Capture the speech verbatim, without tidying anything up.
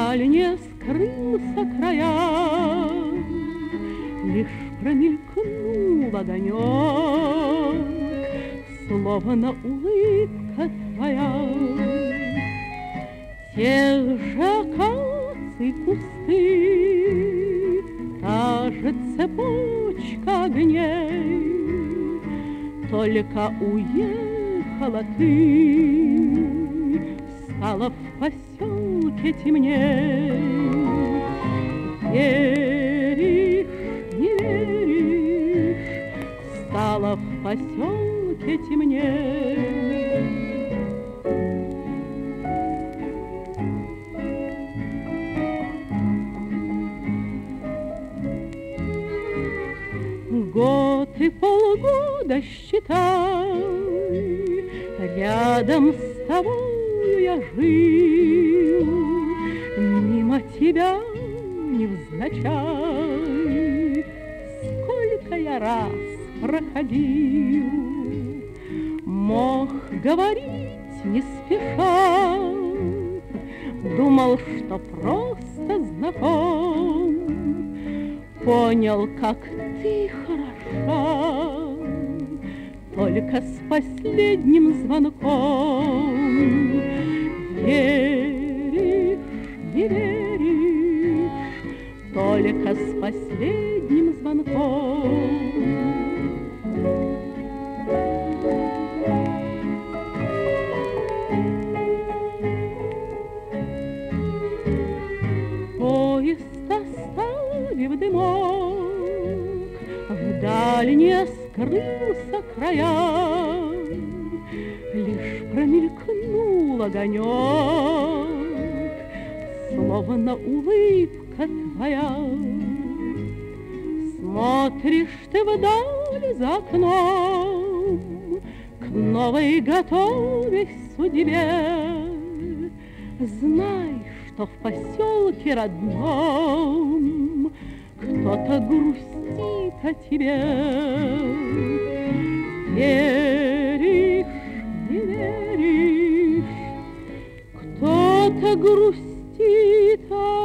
Вдаль не скрылся краям, лишь промелькнул огонек, словно улыбка твоя. Те же акации кусты, та же цепочка огней, только уехала ты, стало в поселке темней. Веришь, не веришь, стало в поселке темней. Год и полгода, считай, рядом с тобой я жил, мимо тебя невзначай. Сколько я раз проходил, мог говорить не спеша, думал, что просто знаком, понял, как ты хороша, только с последним звонком. Веришь, не веришь, только с последним звонком. Поезд, оставив дымок, вдаль не скрылся краям, лишь промелькнул огонек, словно улыбка твоя. Смотришь ты вдаль за окном, к новой готовясь судьбе. Знай, что в поселке родном кто-то грустит о тебе. Веришь, не веришь, кто-то грустит о